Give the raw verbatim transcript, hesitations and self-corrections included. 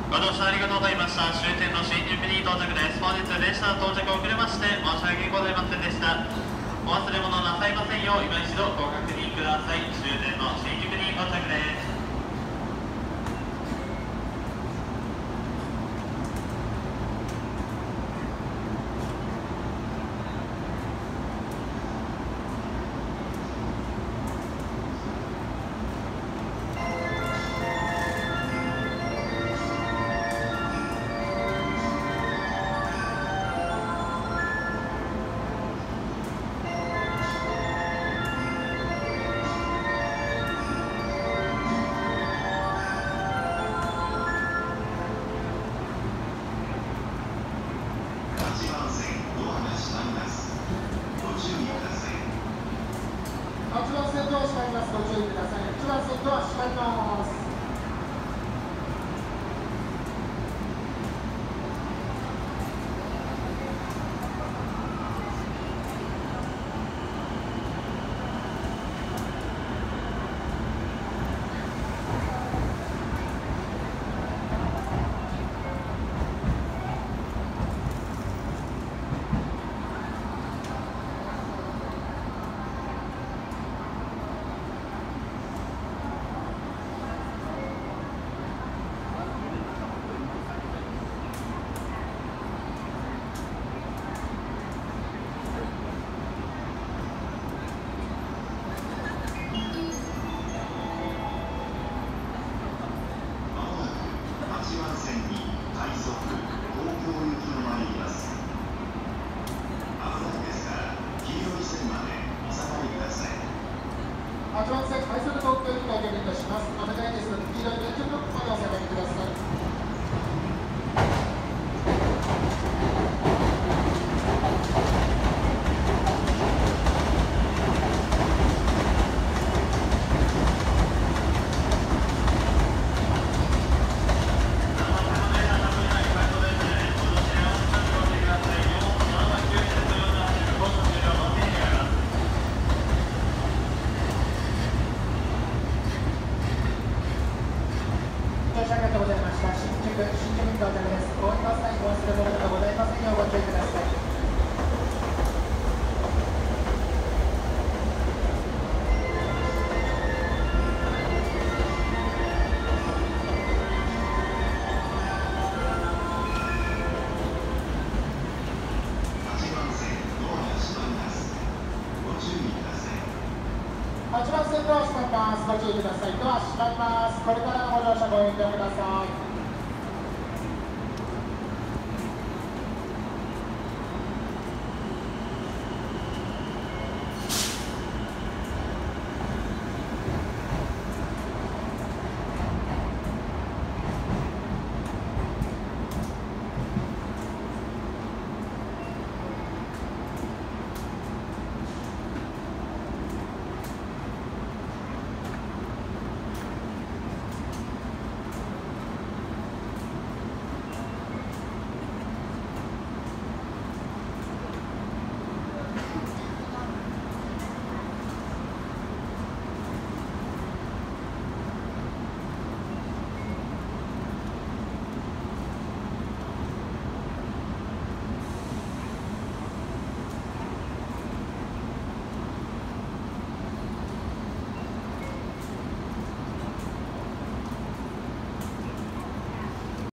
ご乗車ありがとうございました。終点の新宿に到着です。本日列車の到着遅れまして申し訳ございませんでした。お忘れ物なさいませんよう今一度ご確認ください。終点の新宿に到着です。 はちばん線ドア閉まります。ご注意ください。いちばん線ドア閉まります。はちばん線快速東京に到着いたします。お願いですので黄色い電柱ブロックまでお下がりください。ありがとうございました。新宿、新宿に到着です。お降りの際お忘れ物がございませんようご注意ください。はちばん線ドア閉まります。ご注意ください。ドア閉まります。これからのご乗車ご遠慮ください。